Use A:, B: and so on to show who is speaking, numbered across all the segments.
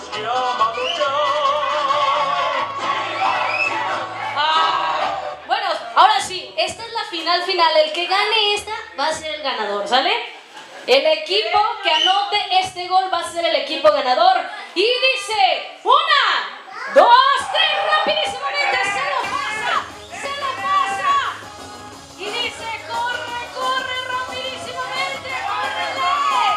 A: Bueno, ahora sí, esta es la final. El que gane esta va a ser el ganador, ¿sale? El equipo que anote este gol va a ser el equipo ganador. Y dice, 1, 2, 3, rapidísimamente, se lo pasa. Y dice, corre, rapidísimamente, córrele.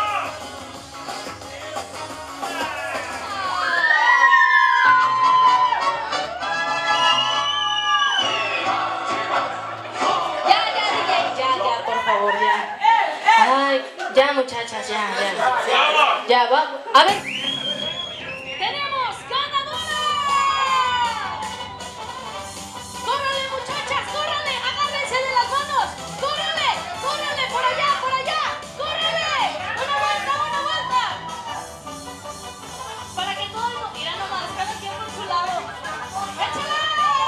A: Ya, por favor, ya. Ay, ya, muchachas, ya, va. A ver. ¡Tenemos ganadora! ¡Córrele, muchachas, córrele! ¡Agárrense de las manos! ¡Córrele, por allá! ¡Córrele! ¡Una vuelta! Para que todo el mundo... Mira nomás, cada quien por su lado. ¡Échale!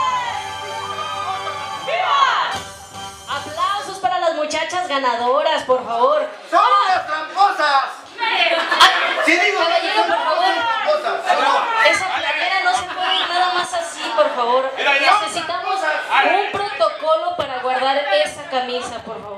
A: ¡Viva! Aplausos para las muchachas ganadoras, por favor.
B: ¡Son las tramposas!
A: Sí, digo, caballero, por favor. Esa playera no se pone nada más así, por favor. Necesitamos un protocolo para guardar esa camisa, por favor.